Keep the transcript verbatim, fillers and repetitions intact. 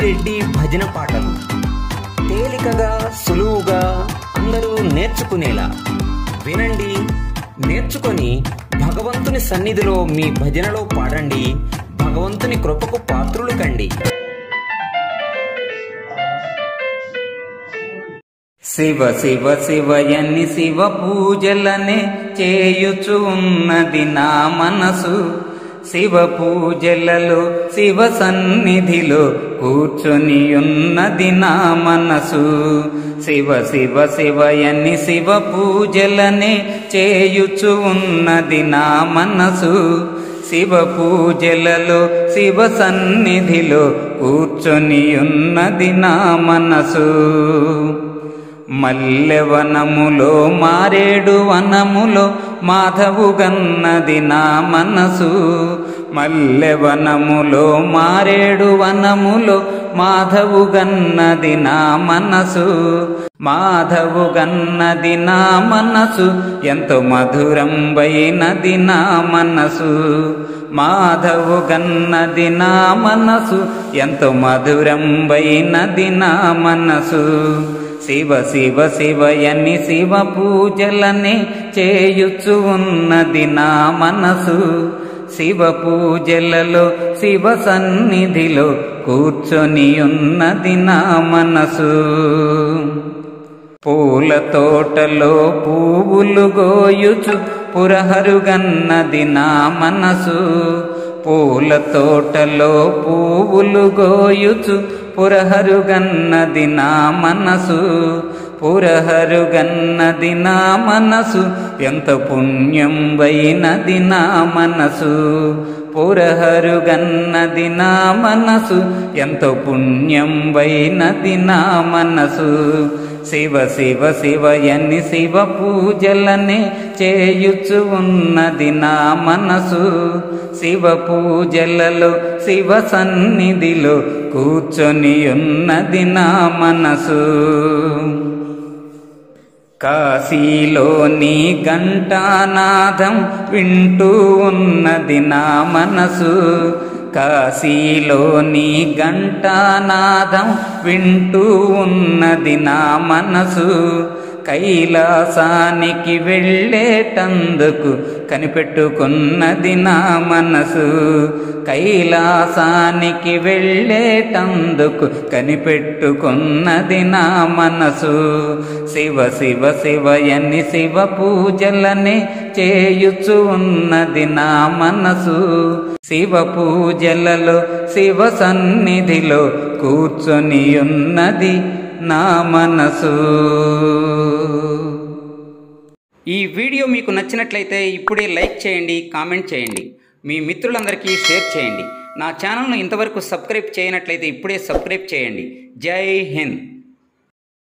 రెడ్డి భజన పాటలు తేలికగా సులువుగా అందరూ నేర్చుకునేలా వినండి, నేర్చుకొని భగవంతుని సన్నిధిలో మీ భజనలో పాడండి. భగవంతుని కృపకు పాత్రులు కండి. శివ శివ శివయని శివ పూజలనే చేయుచు ఉన్నది నా మనసు. శివ పూజలలో శివ సన్నిధిలో కూర్చొని ఉన్నది నా మనసు. శివ శివ శివయని శివ పూజలనే చేయుచు ఉన్నది నా మనసు. శివ పూజలలో శివ సన్నిధిలో కూర్చొని ఉన్నది నా మనసు. మల్లెవనములో మారేడు వనములో మాధవు గన్నది నా మనసు. మల్లెవనములో మారేడు వనములో మాధవు గన్నది నా మనసు. మాధవు గన్నది నా మనసు ఎంతో మధురంబైనది నా మనసు. మాధవు గన్నది నా మనసు ఎంతో మధురంబైనది నా మనసు. శివ శివ శివయని శివ పూజలనే చేయుచు ఉన్నది నా మనసు. శివ పూజలలో శివ సన్నిధిలో కూర్చొని ఉన్నది నా మనసు. పూల తోటలో పువ్వులు గోయుచు పురహరుగన్నది నా మనసు. పూల తోటలో పువ్వులు గోయుచు పురహరుగన్నది నా మనసు. పురహరుగన్నది నా మనసు ఎంత పుణ్యం వైనది నా మనసు. పురహరుగన్నది నా మనసు ఎంతో పుణ్యం వైనది నా మనసు. శివ శివ శివయని శివ పూజలనే చేయుచు ఉన్నది నా మనసు. శివ పూజలలో శివ సన్నిధిలో కూర్చొని ఉన్నది నా మనసు. కాశీలోని ఘంటానాదం వింటూ ఉన్నది నా మనసు. కాశీలోని ఘంటానాదం వింటూ ఉన్నది నా మనసు. కైలాసానికి వెళ్ళేటందుకు కనిపెట్టుకున్నది నా మనసు. కైలాసానికి వెళ్ళేటందుకు కనిపెట్టుకున్నది నా మనసు. శివ శివ శివయని శివ పూజలనే చేయుచు ఉన్నది నా మనసు. శివ పూజలలో శివ సన్నిధిలో కూర్చొని ఉన్నది నా మనసు. ఈ వీడియో మీకు నచ్చినట్లయితే ఇప్పుడే లైక్ చేయండి, కామెంట్ చేయండి, మీ మిత్రులందరికీ షేర్ చేయండి. నా ఛానల్ను ఇంతవరకు సబ్స్క్రైబ్ చేయనట్లయితే ఇప్పుడే సబ్స్క్రైబ్ చేయండి. జై హింద్.